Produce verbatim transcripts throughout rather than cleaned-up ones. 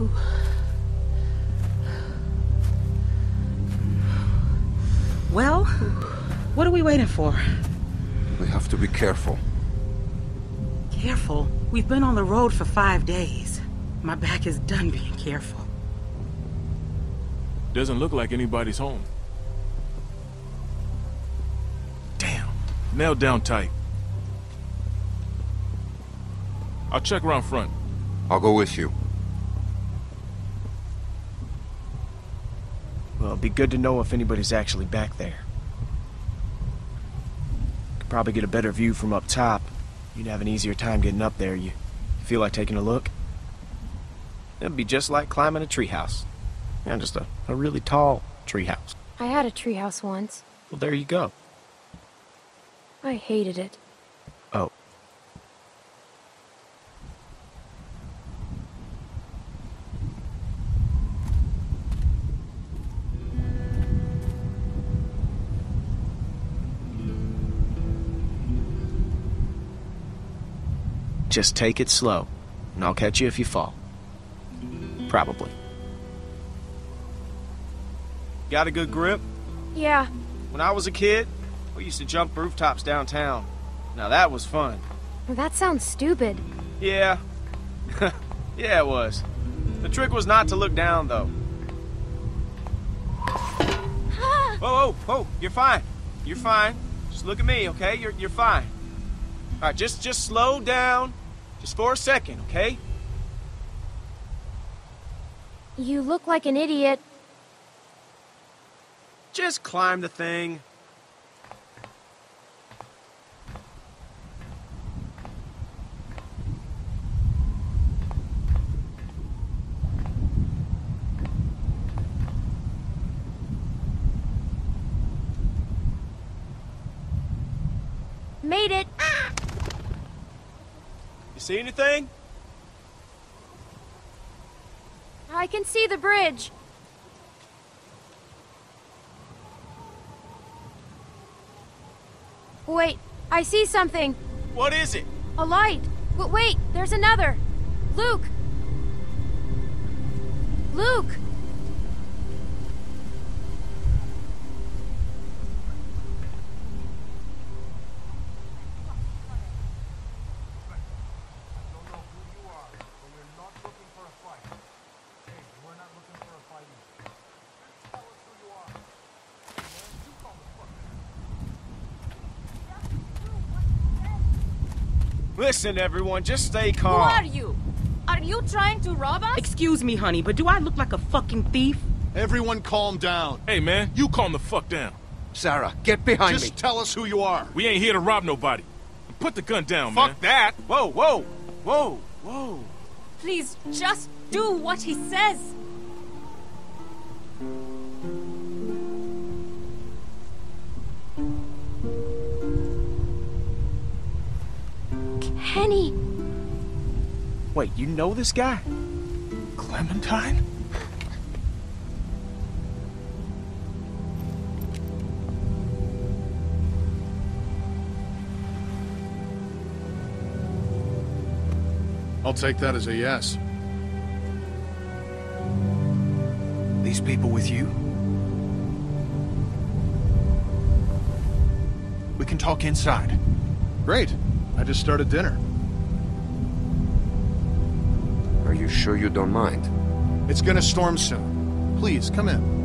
Well, what are we waiting for? We have to be careful. Careful? We've been on the road for five days. My back is done being careful. Doesn't look like anybody's home. Damn. Nailed down tight. I'll check around front. I'll go with you. Well, it'd be good to know if anybody's actually back there. Could probably get a better view from up top. You'd have an easier time getting up there. You feel like taking a look? It'd be just like climbing a treehouse. Yeah, just a, a really tall treehouse. I had a treehouse once. Well, there you go. I hated it. Oh. Just take it slow, and I'll catch you if you fall. Probably. Got a good grip? Yeah. When I was a kid, we used to jump rooftops downtown. Now that was fun. That sounds stupid. Yeah. Yeah, it was. The trick was not to look down, though. Whoa, whoa, whoa, you're fine. You're fine. Just look at me, okay? You're, you're fine. All right, just, just slow down. Just for a second, okay? You look like an idiot. Just climb the thing. Made it. You see anything? I can see the bridge. Wait, I see something. What is it? A light. But wait, there's another. Luke. Luke. Listen, everyone, just stay calm. Who are you? Are you trying to rob us? Excuse me, honey, but do I look like a fucking thief? Everyone calm down. Hey, man, you calm the fuck down. Sarah, get behind Just me. tell us who you are. We ain't here to rob nobody. Put the gun down, Fuck man. that. Whoa, whoa, whoa, whoa. Please, just do what he says. Kenny. Wait, you know this guy? Clementine? I'll take that as a yes. These people with you? We can talk inside. Great. I just started dinner. Are you sure you don't mind? It's gonna storm soon. Please, come in.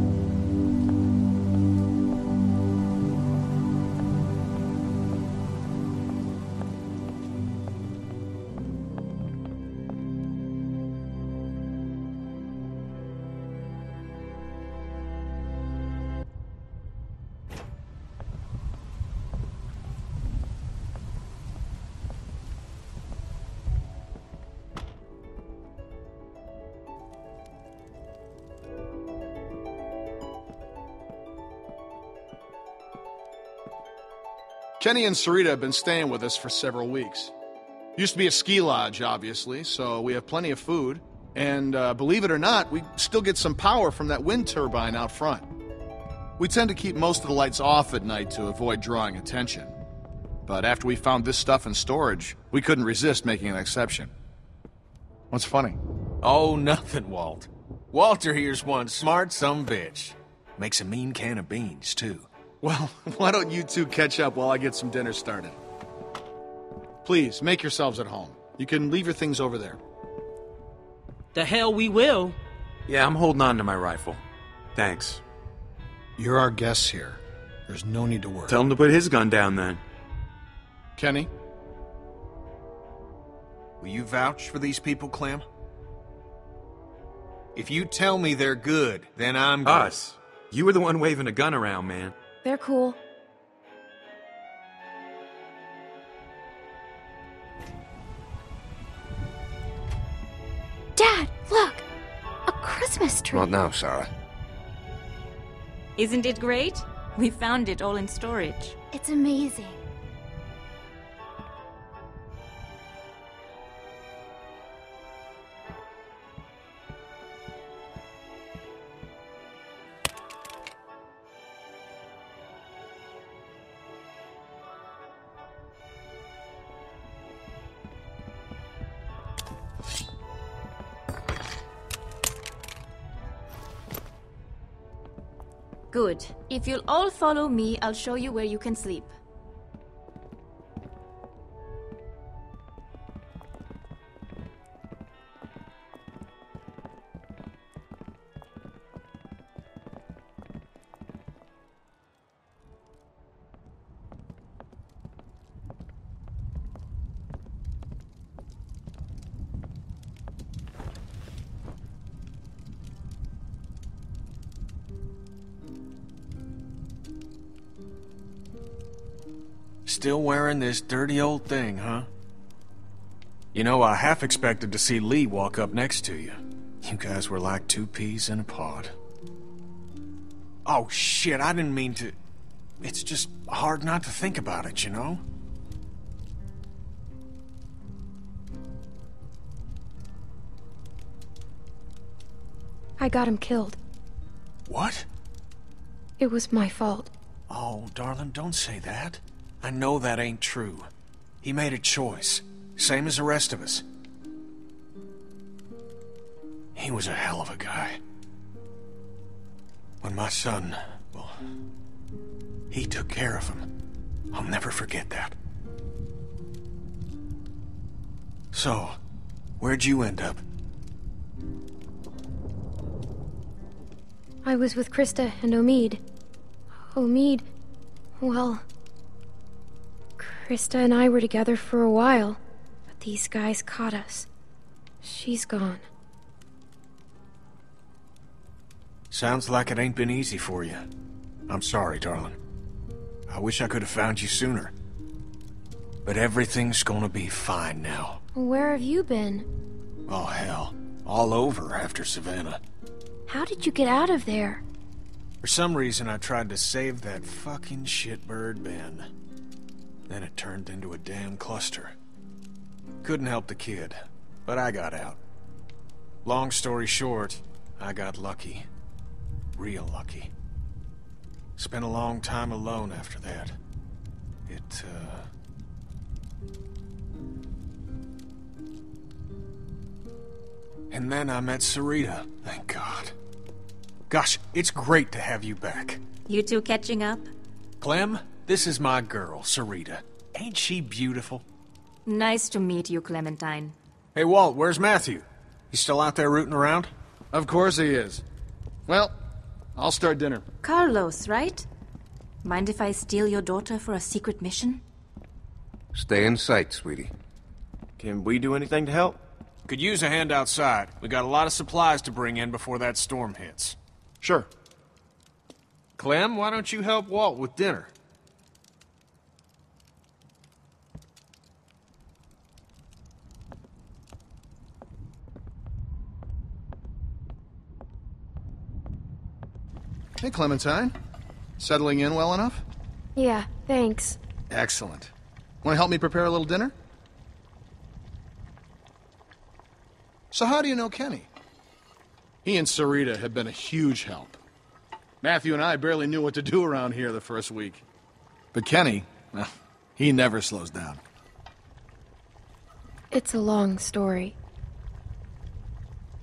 Kenny and Sarita have been staying with us for several weeks. Used to be a ski lodge, obviously, so we have plenty of food. And uh, believe it or not, we still get some power from that wind turbine out front. We tend to keep most of the lights off at night to avoid drawing attention. But after we found this stuff in storage, we couldn't resist making an exception. What's funny? Oh, nothing, Walt. Walter here's one smart some bitch. Makes a mean can of beans, too. Well, why don't you two catch up while I get some dinner started? Please, make yourselves at home. You can leave your things over there. The hell we will. Yeah, I'm holding on to my rifle. Thanks. You're our guests here. There's no need to worry. Tell him to put his gun down then. Kenny? Will you vouch for these people, Clem? If you tell me they're good, then I'm good. Us. You were the one waving a gun around, man. They're cool. Dad, look! A Christmas tree! Not now, Sarah. Isn't it great? We found it all in storage. It's amazing. Good. If you'll all follow me, I'll show you where you can sleep. Still wearing this dirty old thing, huh? You know, I half expected to see Lee walk up next to you. You guys were like two peas in a pod. Oh, shit, I didn't mean to... It's just hard not to think about it, you know? I got him killed. What? It was my fault. Oh, darling, don't say that. I know that ain't true. He made a choice, same as the rest of us. He was a hell of a guy. When my son, well, he took care of him. I'll never forget that. So, where'd you end up? I was with Krista and Omid. Omid, well... Krista and I were together for a while, but these guys caught us. She's gone. Sounds like it ain't been easy for you. I'm sorry, darling. I wish I could have found you sooner. But everything's gonna be fine now. Where have you been? Oh, hell. All over after Savannah. How did you get out of there? For some reason, I tried to save that fucking shitbird Ben. Then it turned into a damn cluster. Couldn't help the kid, but I got out. Long story short, I got lucky. Real lucky. Spent a long time alone after that. It, uh... And then I met Sarita, thank God. Gosh, it's great to have you back. You two catching up? Clem, this is my girl, Sarita. Ain't she beautiful? Nice to meet you, Clementine. Hey, Walt, where's Matthew? He's still out there rooting around? Of course he is. Well, I'll start dinner. Carlos, right? Mind if I steal your daughter for a secret mission? Stay in sight, sweetie. Can we do anything to help? Could use a hand outside. We got a lot of supplies to bring in before that storm hits. Sure. Clem, why don't you help Walt with dinner? Hey, Clementine. Settling in well enough? Yeah, thanks. Excellent. Want to help me prepare a little dinner? So how do you know Kenny? He and Sarita have been a huge help. Matthew and I barely knew what to do around here the first week. But Kenny, well, he never slows down. It's a long story.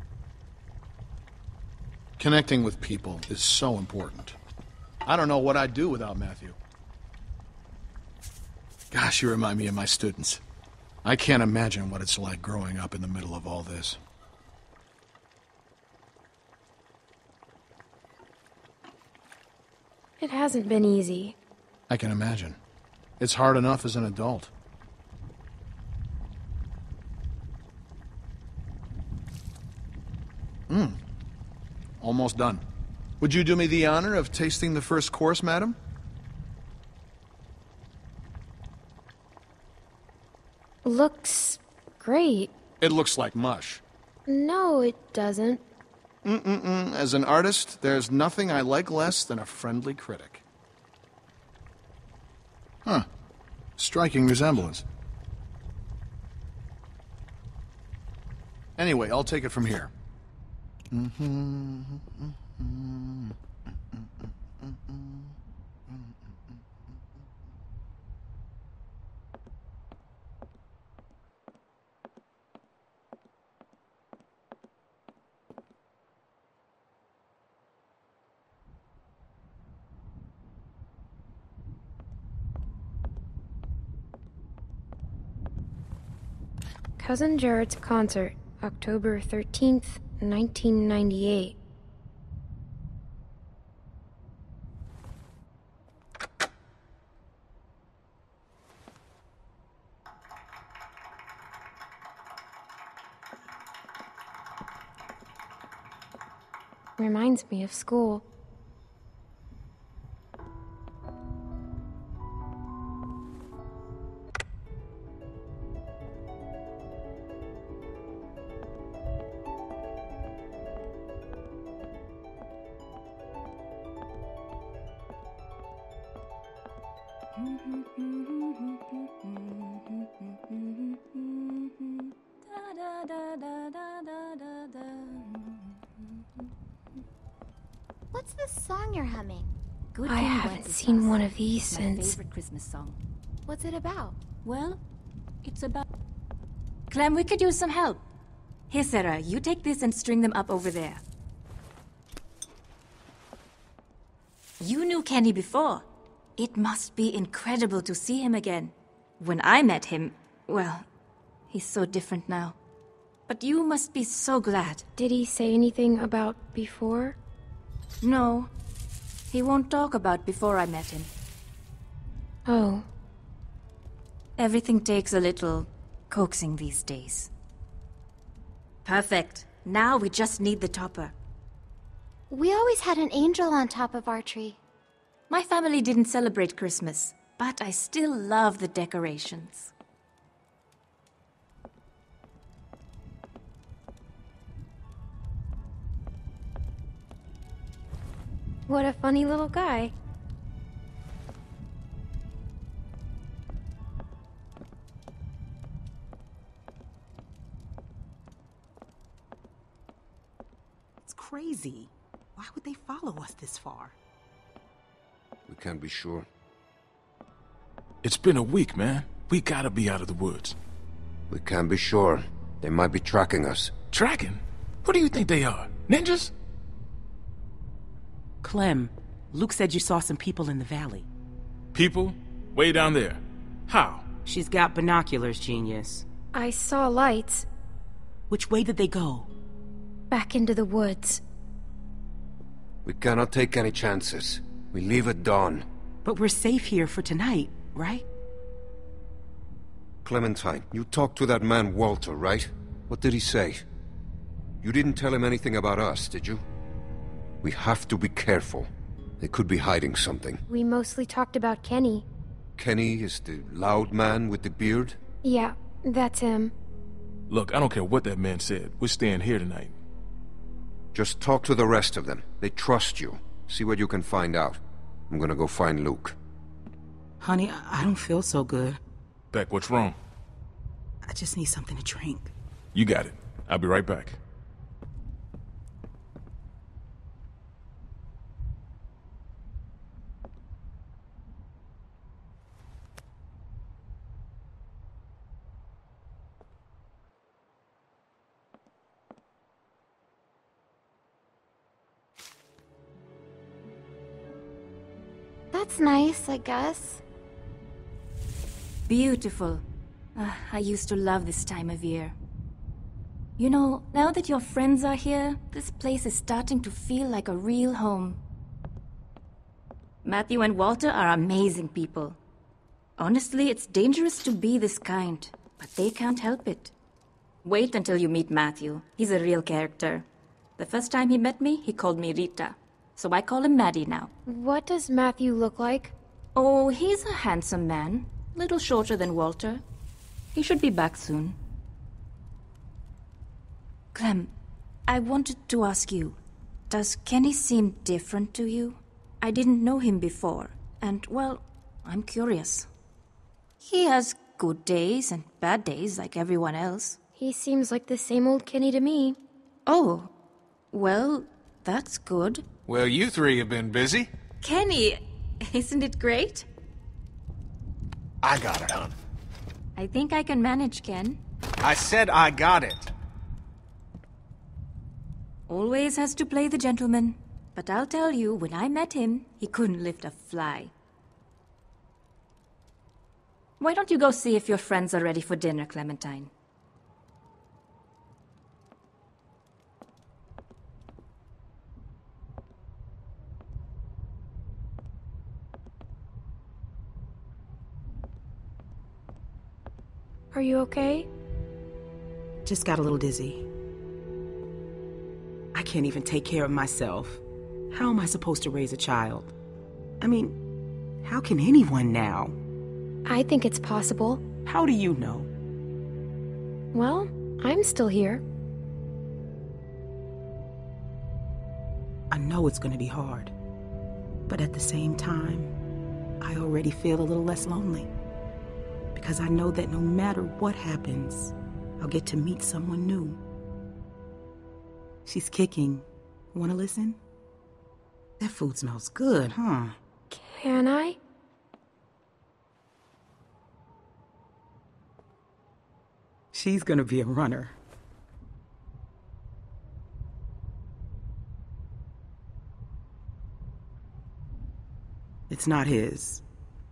Connecting with people is so important. I don't know what I'd do without Matthew. Gosh, you remind me of my students. I can't imagine what it's like growing up in the middle of all this. It hasn't been easy. I can imagine. It's hard enough as an adult. Mmm. Almost done. Would you do me the honor of tasting the first course, madam? Looks great. It looks like mush. No, it doesn't. Mm-mm-mm. As an artist, there's nothing I like less than a friendly critic. Huh. Striking resemblance. Anyway, I'll take it from here. Mm-hmm. Mm-hmm. Cousin Jared's concert, October thirteenth, nineteen ninety-eight. Reminds me of school. What's this song you're humming? Good I thing haven't Wendy's seen House. one of these It's my since... favorite Christmas song. What's it about? Well, it's about... Clem, we could use some help. Here, Sarah, you take this and string them up over there. You knew Kenny before. It must be incredible to see him again. When I met him, well, he's so different now. But you must be so glad. Did he say anything about before? No, he won't talk about before I met him. Oh. Everything takes a little coaxing these days. Perfect. Now we just need the topper. We always had an angel on top of our tree. My family didn't celebrate Christmas, but I still love the decorations. What a funny little guy. It's crazy. Why would they follow us this far? We can't be sure. It's been a week, man. We gotta be out of the woods. We can't be sure. They might be tracking us. Tracking? Who do you think they are? Ninjas? Clem, Luke said you saw some people in the valley. People? Way down there. How? She's got binoculars, genius. I saw lights. Which way did they go? Back into the woods. We cannot take any chances. We leave at dawn. But we're safe here for tonight, right? Clementine, you talked to that man Walter, right? What did he say? You didn't tell him anything about us, did you? We have to be careful. They could be hiding something. We mostly talked about Kenny. Kenny is the loud man with the beard? Yeah, that's him. Look, I don't care what that man said. We're staying here tonight. Just talk to the rest of them. They trust you. See what you can find out. I'm gonna go find Luke. Honey, I I don't feel so good. Beck, what's wrong? I just need something to drink. You got it. I'll be right back. That's nice, I guess. Beautiful. Ah, I used to love this time of year. You know, now that your friends are here, this place is starting to feel like a real home. Matthew and Walter are amazing people. Honestly, it's dangerous to be this kind, but they can't help it. Wait until you meet Matthew. He's a real character. The first time he met me, he called me Rita. So I call him Maddie now. What does Matthew look like? Oh, he's a handsome man. Little shorter than Walter. He should be back soon. Clem, I wanted to ask you, does Kenny seem different to you? I didn't know him before, and, well, I'm curious. He has good days and bad days like everyone else. He seems like the same old Kenny to me. Oh, well, that's good. Well, you three have been busy. Kenny, isn't it great? I got it, hon. I think I can manage, Ken. I said I got it. Always has to play the gentleman. But I'll tell you, when I met him, he couldn't lift a fly. Why don't you go see if your friends are ready for dinner, Clementine? Are you okay? Just got a little dizzy. I can't even take care of myself. How am I supposed to raise a child? I mean, how can anyone now? I think it's possible. How do you know? Well, I'm still here. I know it's going to be hard. But at the same time, I already feel a little less lonely. Because I know that no matter what happens, I'll get to meet someone new. She's kicking. Want to listen? That food smells good, huh? Can I? She's gonna be a runner. It's not his.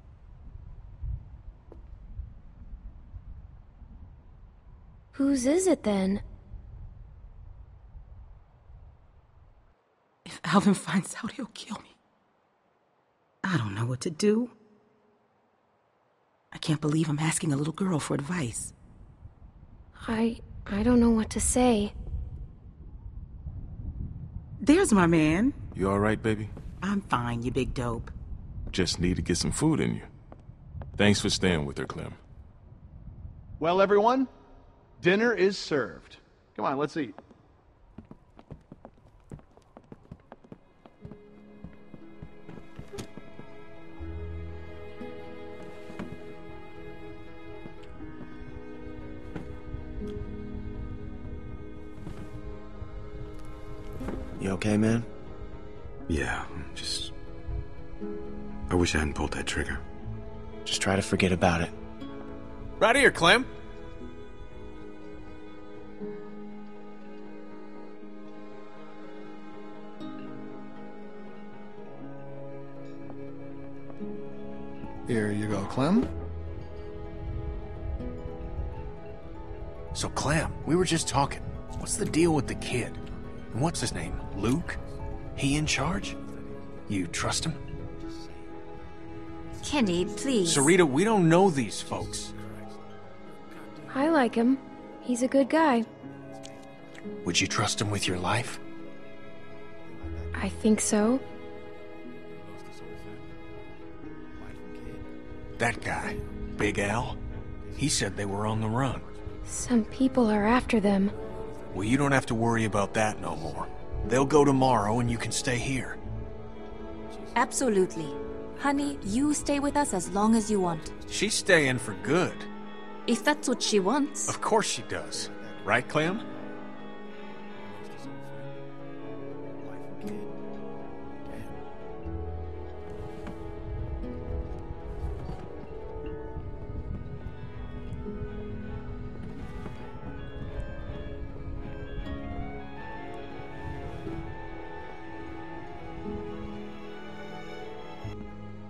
Whose is it then? If Alvin finds out, he'll kill me. I don't know what to do. I can't believe I'm asking a little girl for advice. I... I don't know what to say. There's my man. You all right, baby? I'm fine, you big dope. Just need to get some food in you. Thanks for staying with her, Clem. Well, everyone, dinner is served. Come on, let's eat. You okay, man? Yeah, just... I wish I hadn't pulled that trigger. Just try to forget about it. Right here, Clem. Here you go, Clem. So, Clem, we were just talking. What's the deal with the kid? And what's his name? Luke? He in charge? You trust him? Kenny, please. Sarita, we don't know these folks. I like him. He's a good guy. Would you trust him with your life? I think so. That guy, Big Al, he said they were on the run. Some people are after them. Well, you don't have to worry about that no more. They'll go tomorrow and you can stay here. Absolutely. Honey, you stay with us as long as you want. She's staying for good. If that's what she wants. Of course she does. Right, Clem?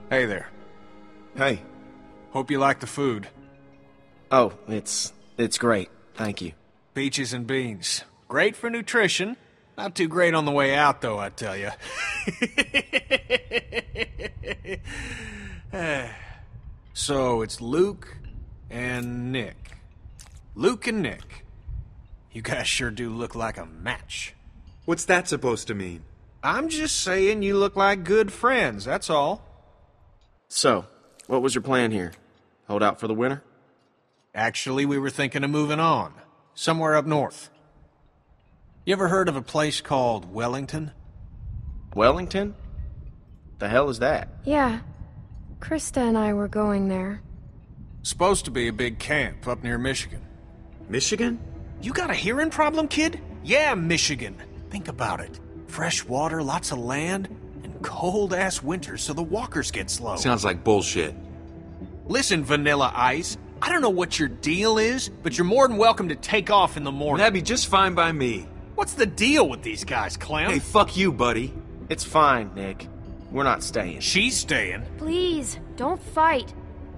Hey there. Hey. Hope you like the food. Oh, it's... it's great. Thank you. Peaches and beans. Great for nutrition. Not too great on the way out, though, I tell you. So, it's Luke and Nick. Luke and Nick. You guys sure do look like a match. What's that supposed to mean? I'm just saying you look like good friends, that's all. So, what was your plan here? Hold out for the winter? Actually, we were thinking of moving on. Somewhere up north. You ever heard of a place called Wellington? Wellington? The hell is that? Yeah. Krista and I were going there. Supposed to be a big camp up near Michigan. Michigan? You got a hearing problem, kid? Yeah, Michigan. Think about it. Fresh water, lots of land, and cold-ass winters so the walkers get slow. Sounds like bullshit. Listen, Vanilla Ice, I don't know what your deal is, but you're more than welcome to take off in the morning. That'd be just fine by me. What's the deal with these guys, Clem? Hey, fuck you, buddy. It's fine, Nick. We're not staying. She's staying. Please, don't fight.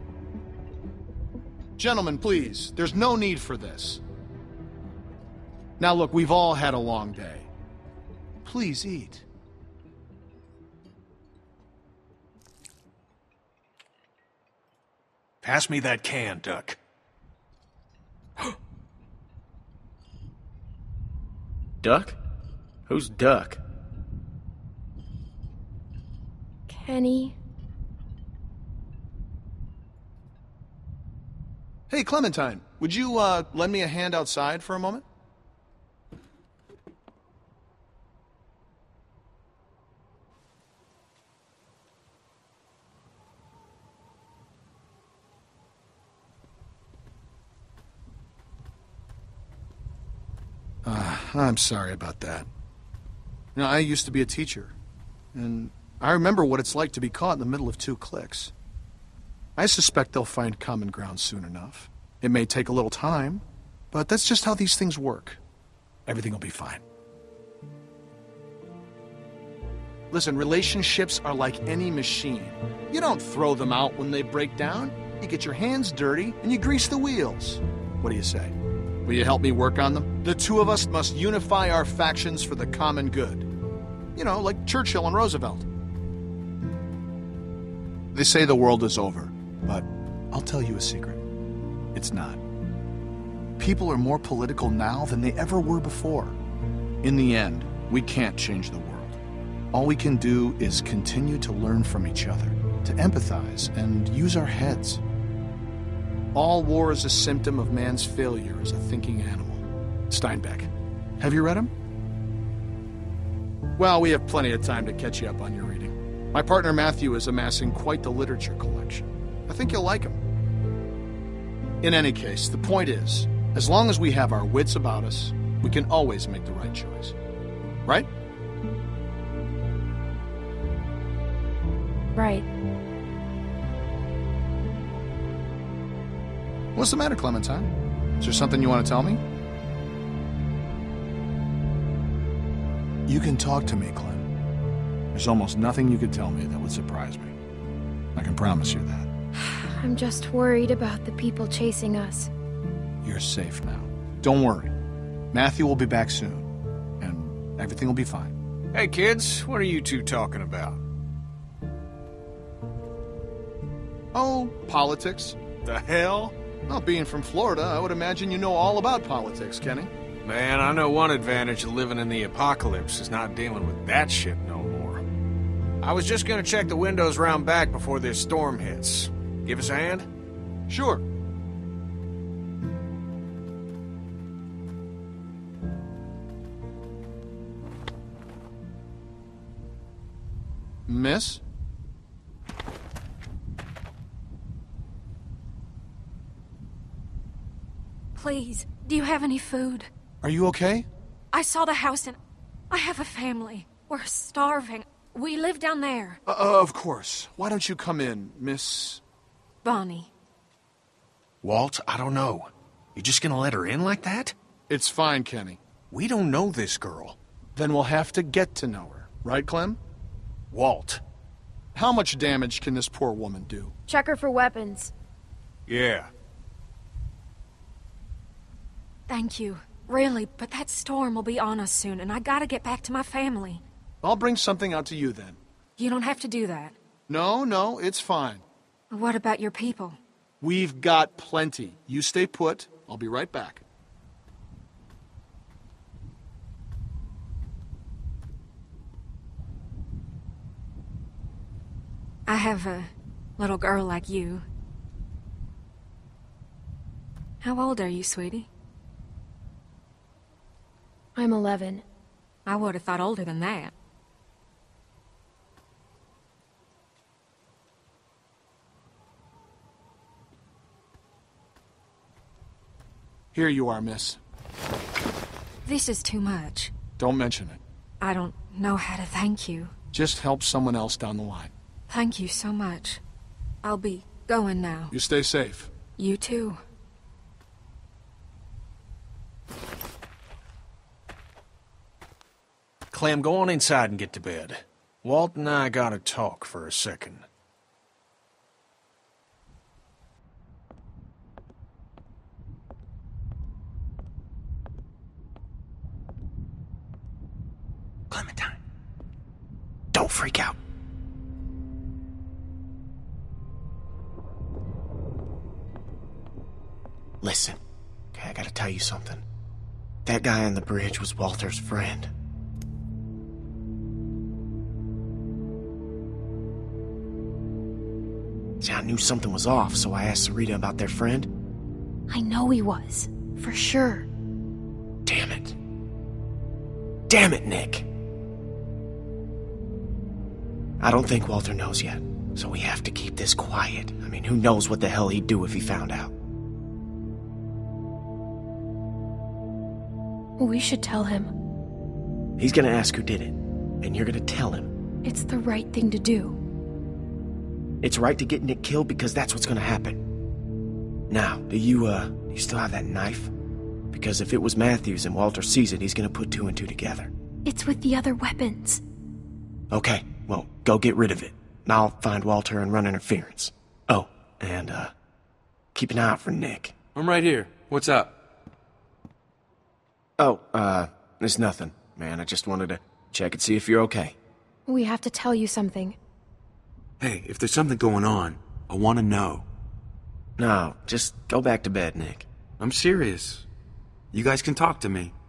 Gentlemen, please, there's no need for this. Now look, we've all had a long day. Please eat. Pass me that can, Duck. Duck? Who's Duck? Kenny. Hey, Clementine, would you, uh, lend me a hand outside for a moment? Uh, I'm sorry about that. You know, I used to be a teacher, and I remember what it's like to be caught in the middle of two cliques. I suspect they'll find common ground soon enough. It may take a little time, but that's just how these things work. Everything will be fine. Listen, relationships are like any machine. You don't throw them out when they break down. You get your hands dirty, and you grease the wheels. What do you say? Will you help me work on them? The two of us must unify our factions for the common good. You know, like Churchill and Roosevelt. They say the world is over, but I'll tell you a secret. It's not. People are more political now than they ever were before. In the end, we can't change the world. All we can do is continue to learn from each other, to empathize, and use our heads. All war is a symptom of man's failure as a thinking animal. Steinbeck. Have you read him? Well, we have plenty of time to catch you up on your reading. My partner Matthew is amassing quite the literature collection. I think you'll like him. In any case, the point is, as long as we have our wits about us, we can always make the right choice. Right? Right. What's the matter, Clementine? Is there something you want to tell me? You can talk to me, Clem. There's almost nothing you could tell me that would surprise me. I can promise you that. I'm just worried about the people chasing us. You're safe now. Don't worry. Matthew will be back soon, and everything will be fine. Hey, kids, what are you two talking about? Oh, politics. The hell? Well, being from Florida, I would imagine you know all about politics, Kenny. Man, I know one advantage of living in the apocalypse is not dealing with that shit no more. I was just gonna check the windows round back before this storm hits. Give us a hand? Sure. Miss? Please, do you have any food? Are you okay? I saw the house and I have a family. We're starving. We live down there. Uh, uh, of course. Why don't you come in, Miss... Bonnie. Walt, I don't know. You just gonna let her in like that? It's fine, Kenny. We don't know this girl. Then we'll have to get to know her. Right, Clem? Walt. how much damage can this poor woman do? Check her for weapons. Yeah. Thank you. Really, but that storm will be on us soon, and I gotta get back to my family. I'll bring something out to you then. You don't have to do that. No, no, it's fine. What about your people? We've got plenty. You stay put. I'll be right back. I have a little girl like you. How old are you, sweetie? I'm eleven. I would have thought older than that. Here you are, miss. This is too much. Don't mention it. I don't know how to thank you. Just help someone else down the line. Thank you so much. I'll be going now. You stay safe. You too. Clem, go on inside and get to bed. Walt and I gotta talk for a second. Clementine, don't freak out. Listen, okay, I gotta tell you something. That guy on the bridge was Walter's friend. See, I knew something was off, so I asked Sarita about their friend. I know he was. For sure. Damn it. Damn it, Nick. I don't think Walter knows yet, so we have to keep this quiet. I mean, who knows what the hell he'd do if he found out. We should tell him. He's gonna ask who did it, and you're gonna tell him. It's the right thing to do. It's right to get Nick killed because that's what's gonna happen. Now, do you, uh, do you still have that knife? Because if it was Matthews and Walter sees it, he's gonna put two and two together. It's with the other weapons. Okay, well, go get rid of it. And I'll find Walter and run interference. Oh, and, uh, keep an eye out for Nick. I'm right here. What's up? Oh, uh, it's nothing, man. I just wanted to check and see if you're okay. We have to tell you something. Hey, if there's something going on, I want to know. No, just go back to bed, Nick. I'm serious. You guys can talk to me.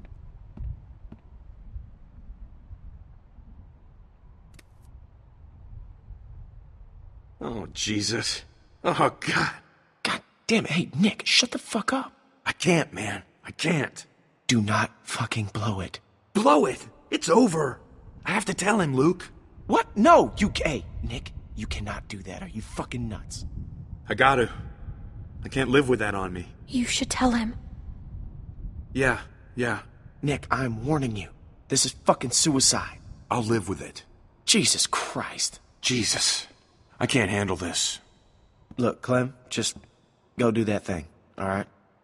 Oh, Jesus. Oh, God. God damn it. Hey, Nick, shut the fuck up. I can't, man. I can't. Do not fucking blow it. Blow it? It's over. I have to tell him, Luke. What? No, you... Hey, Nick, you cannot do that. Are you fucking nuts? I gotta. I can't live with that on me. You should tell him. Yeah, yeah. Nick, I'm warning you. This is fucking suicide. I'll live with it. Jesus Christ. Jesus. I can't handle this. Look, Clem, just go do that thing, all right?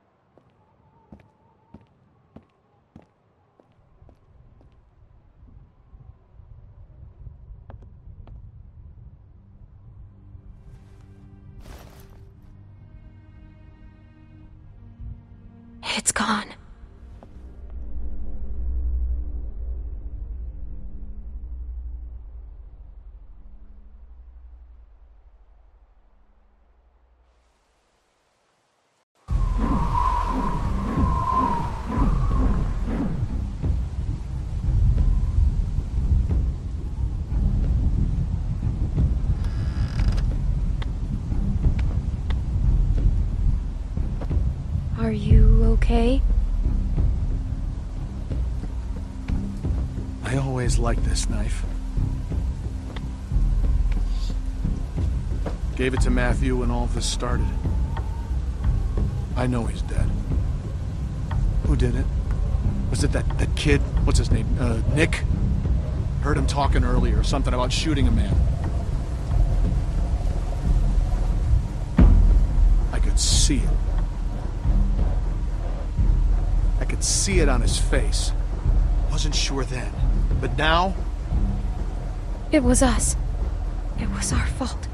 It's gone. Are you okay? I always liked this knife. Gave it to Matthew when all this started. I know he's dead. Who did it? Was it that, that kid? What's his name? Uh, Nick? Heard him talking earlier, something about shooting a man. I could see it. I could see it on his face. Wasn't sure then, but now... It was us. It was our fault.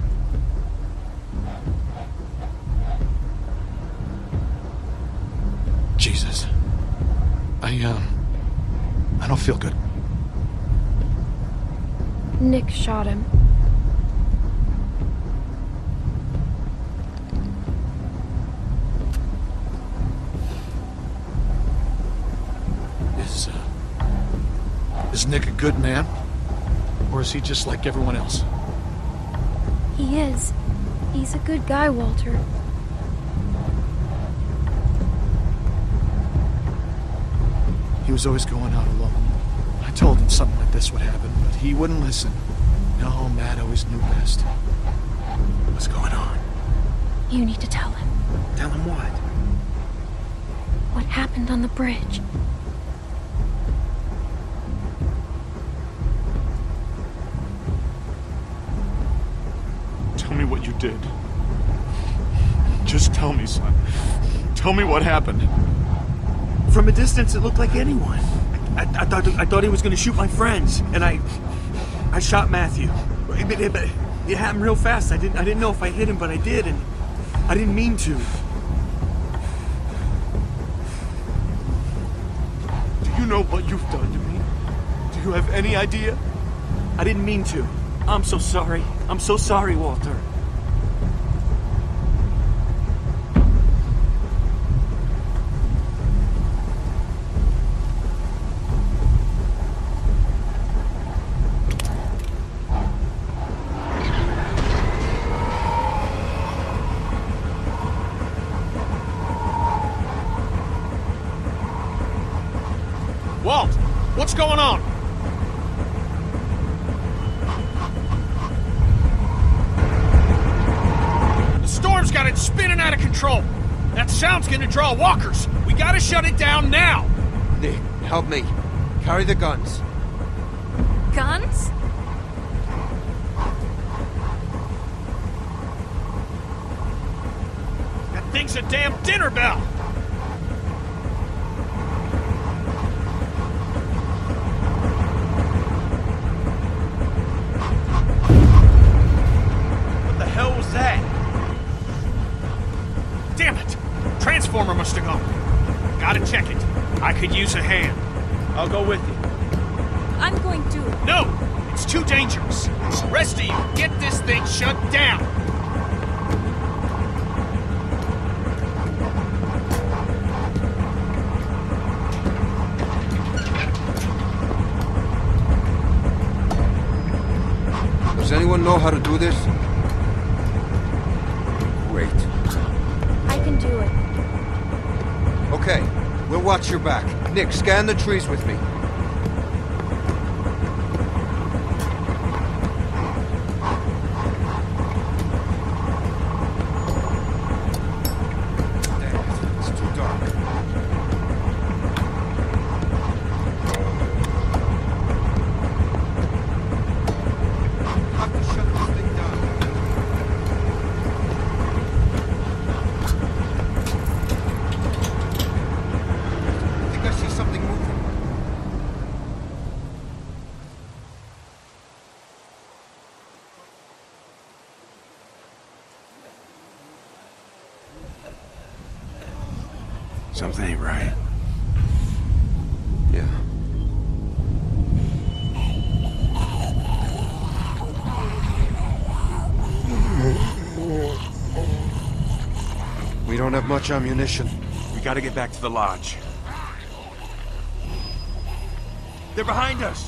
Jesus. I, um... I don't feel good. Nick shot him. Is, uh... Is Nick a good man? Or is he just like everyone else? He is. He's a good guy, Walter. He was always going out alone. I told him something like this would happen, but he wouldn't listen. No, Matt always knew best. What's going on? You need to tell him. Tell him what? What happened on the bridge. Tell me what you did. Just tell me, son. Tell me what happened. From a distance, it looked like anyone. I, I, I thought I thought he was going to shoot my friends, and I I shot Matthew. But it, it, it happened real fast. I didn't I didn't know if I hit him, but I did, and I didn't mean to. Do you know what you've done to me? Do you have any idea? I didn't mean to. I'm so sorry. I'm so sorry, Walter. Walt, what's going on? The storm's got it spinning out of control. That sound's gonna draw walkers. We gotta shut it down now. Nick, help me. Carry the guns. Guns? That thing's a damn dinner bell. Transformer must have gone. Gotta check it. I could use a hand. I'll go with you. I'm going to. No! It's too dangerous. The rest of you, get this thing shut down! Does anyone know how to do this? Great. I can do it. Okay, we'll watch your back. Nick, scan the trees with me. Damn, it's too dark. Have to shut this thing down. I see something moving. Something ain't right. Yeah. We don't have much ammunition. We gotta get back to the lodge. They're behind us!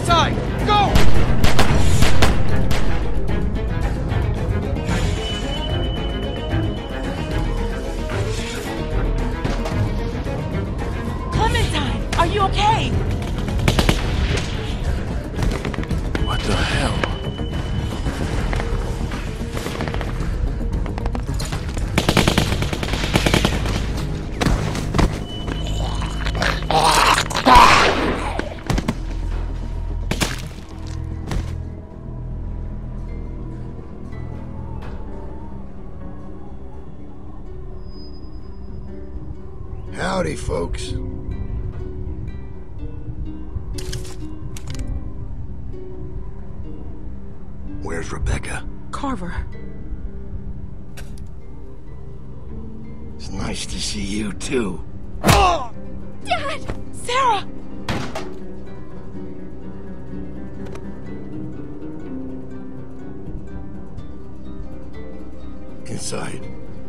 inside! Go! Clementine, are you okay? What the hell? Howdy, folks. Where's Rebecca? Carver. It's nice to see you, too. Oh! Dad! Sarah! Inside.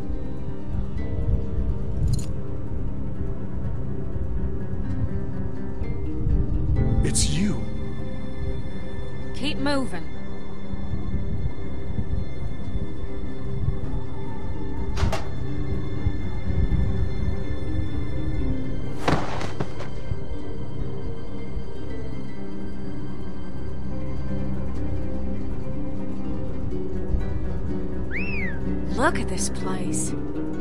It's you. Keep moving. Look at this place.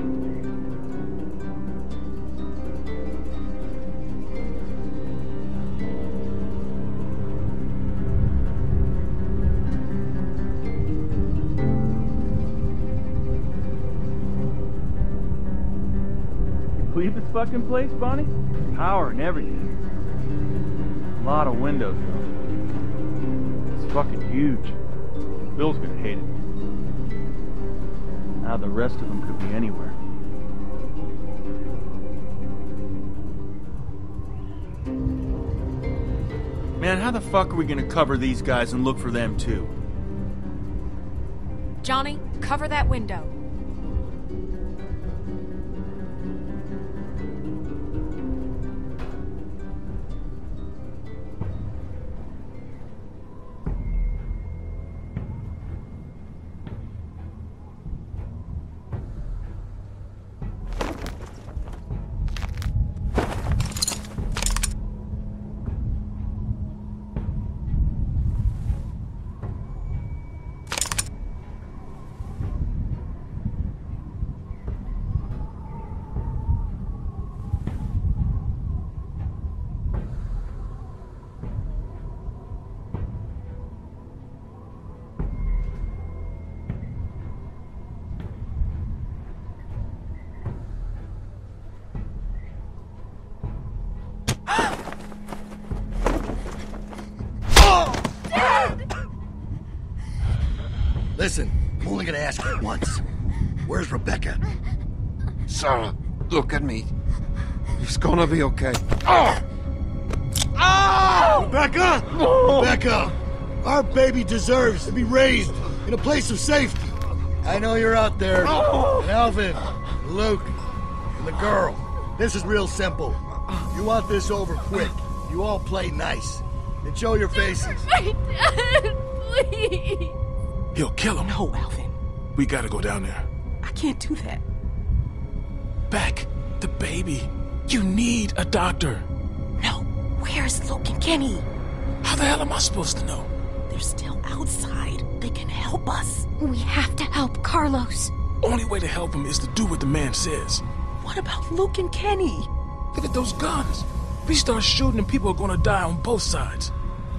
Believe this fucking place, Bonnie? Power and everything. A lot of windows, though. It's fucking huge. Bill's gonna hate it. Now the rest of them could be anywhere. Man, how the fuck are we gonna cover these guys and look for them, too? Johnny, cover that window. Listen, I'm only gonna ask you once. Where's Rebecca? Sarah, look at me. It's gonna be okay. Oh! Oh! Rebecca! No! Rebecca! Our baby deserves to be raised in a place of safety. I know you're out there. Oh! And Alvin, and Luke, and the girl. This is real simple. You want this over quick. You all play nice. And show your faces. My dad, please. He'll kill him. No, Alvin. We gotta go down there. I can't do that. Beck, the baby. You need a doctor. No. Where's Luke and Kenny? How the hell am I supposed to know? They're still outside. They can help us. We have to help Carlos. Only way to help him is to do what the man says. What about Luke and Kenny? Look at those guns. If we start shooting and people are gonna die on both sides.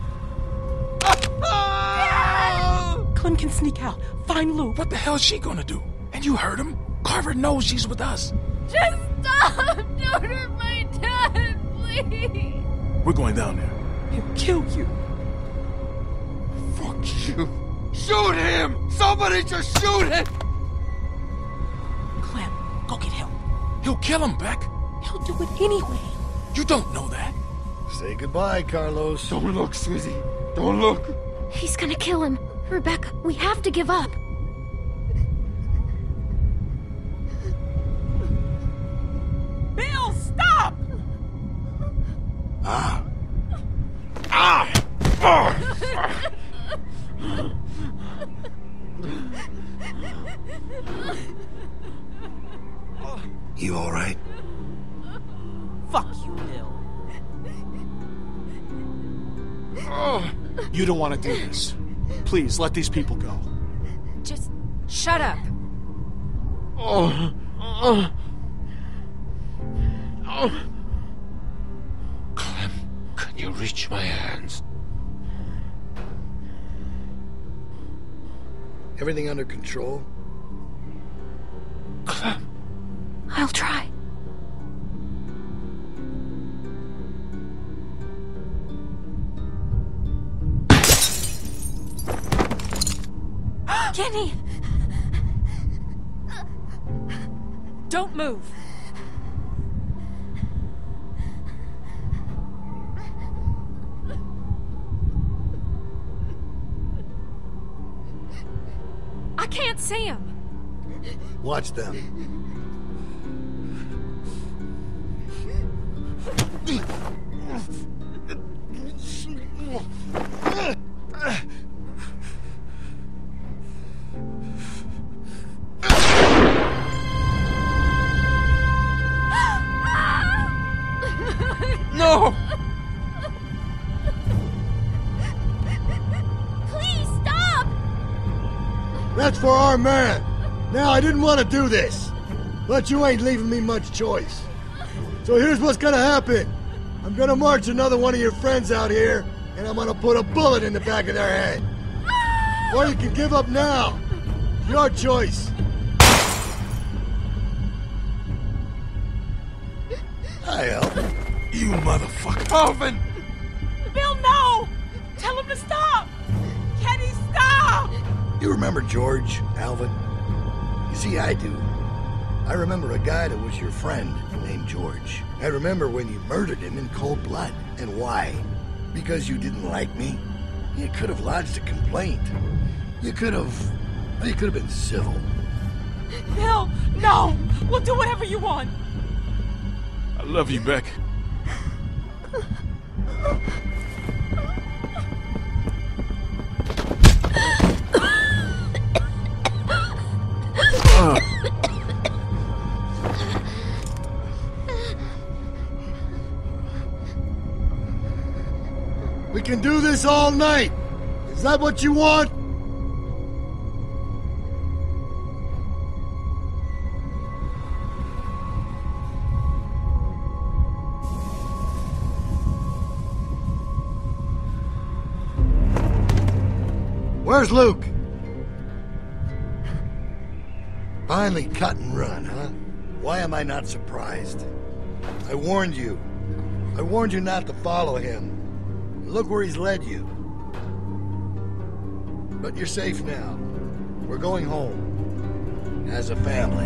Clem can sneak out. Find Luke. What the hell's she gonna do? And you heard him. Carver knows she's with us. Just stop! Don't hurt my dad, please! We're going down there. He'll kill you. Fuck you. Shoot him! Somebody just shoot him! Clem, go get help. He'll kill him, Beck. He'll do it anyway. You don't know that. Say goodbye, Carlos. Don't look, sweetie. Don't look. He's gonna kill him. Rebecca, we have to give up. Bill, stop! Ah. Ah! Ah! Fuck you, Bill. You don't want to do this. Please, let these people go. Just shut up. Oh. Oh. Oh. Clem, can you reach my hands? Everything under control? Clem. I'll try. Kenny! Don't move. I can't see him. Watch them. No! Please stop! That's for our man. Now, I didn't want to do this, but you ain't leaving me much choice. So here's what's gonna happen. I'm gonna march another one of your friends out here, and I'm gonna put a bullet in the back of their head. Or you can give up now. Your choice. Hi, Alvin. You motherfucker. Alvin! Bill, no! Tell him to stop! Kenny, stop! You remember George, Alvin? You see, I do. I remember a guy that was your friend named George. I remember when you murdered him in cold blood. And why? Because you didn't like me? You could have lodged a complaint. You could have... You could have been civil. Bill, no! We'll do whatever you want. I love you, Beck. We can do this all night. Is that what you want? Where's Luke? Finally cut and run, huh? Why am I not surprised? I warned you. I warned you not to follow him. Look where he's led you. But you're safe now. We're going home. As a family.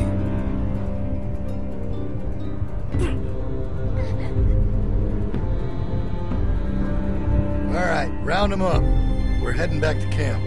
All right, round them up. We're heading back to camp.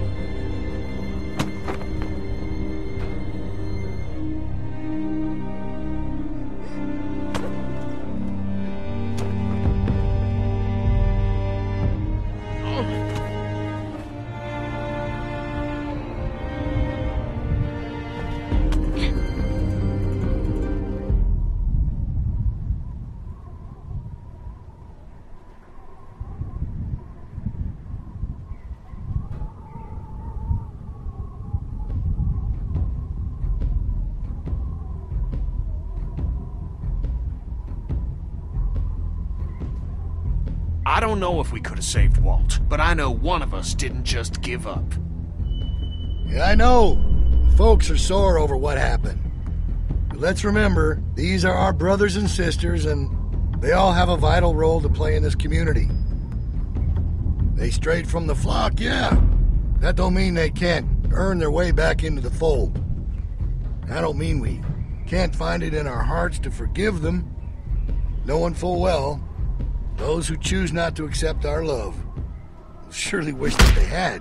I don't know if we could have saved Walt, but I know one of us didn't just give up. Yeah, I know. Folks are sore over what happened. But let's remember, these are our brothers and sisters, and they all have a vital role to play in this community. They strayed from the flock, yeah. That don't mean they can't earn their way back into the fold. I don't mean we can't find it in our hearts to forgive them, knowing full well those who choose not to accept our love will surely wish that they had.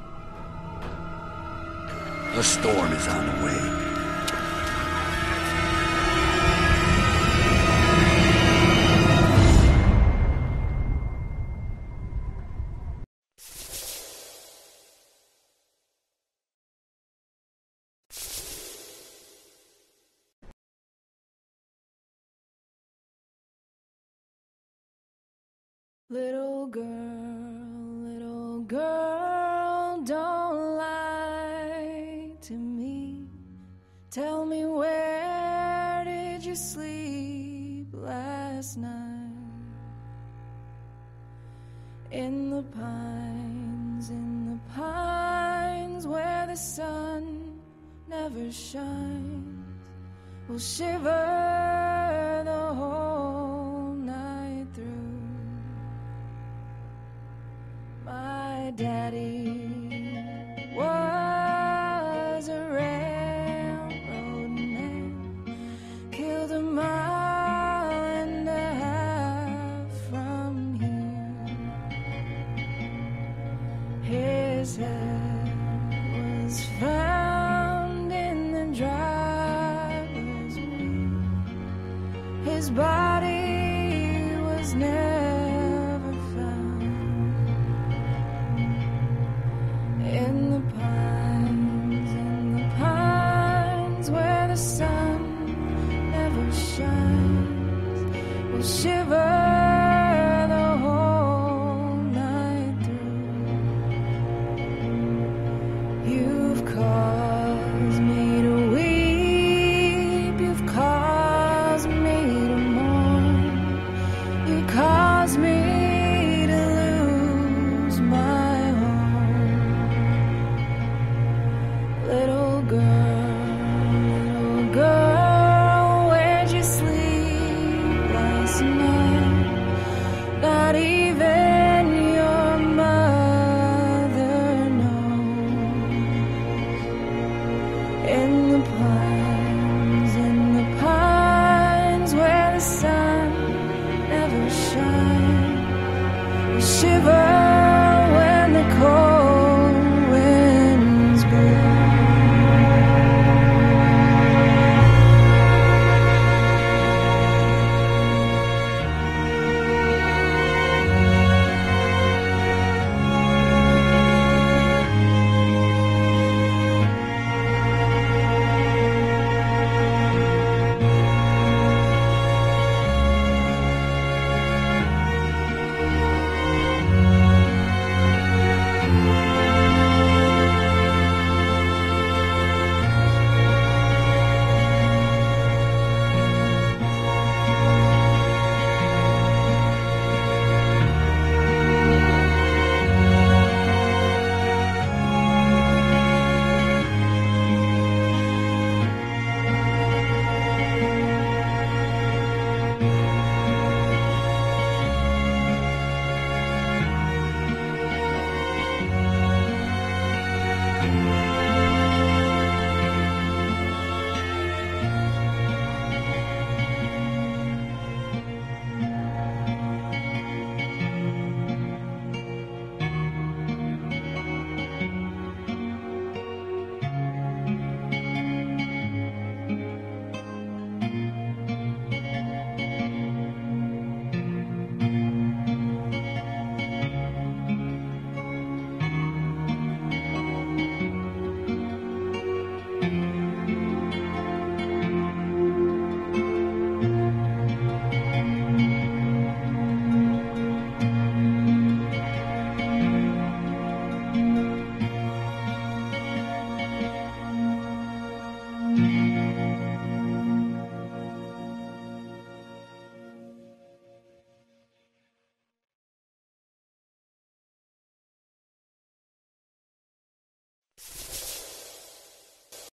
A storm is on the way. Little girl, little girl, don't lie to me. Tell me, where did you sleep last night? In the pines, in the pines, where the sun never shines. We'll shiver the whole night through. My daddy was a railroad man, killed a mile and a half from here. His head was found in the driver's wheel. His body was never found. In the pines, in the pines, where the sun never shines, we'll shiver the whole night through. You've caused me to weep, you've caused me to mourn, you caused me to lose my home. Little girl, little girl, where'd you sleep last night? Not even your mother knows. In the pines, in the pines, where the sun never shines, we shiver